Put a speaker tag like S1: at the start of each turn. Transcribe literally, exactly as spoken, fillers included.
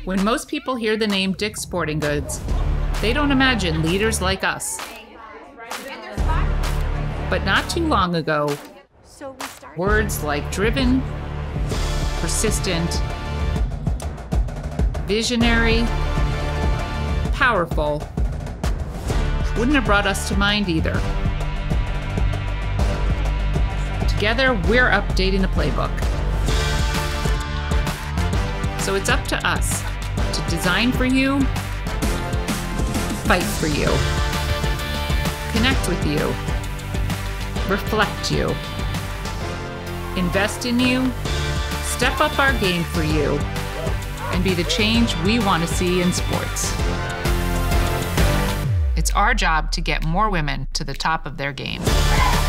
S1: When most people hear the name Dick's Sporting Goods, they don't imagine leaders like us. But not too long ago, words like driven, persistent, visionary, powerful wouldn't have brought us to mind either. Together, we're updating the playbook. So it's up to us to design for you, fight for you, connect with you, reflect you, invest in you, step up our game for you, and be the change we want to see in sports. It's our job to get more women to the top of their game.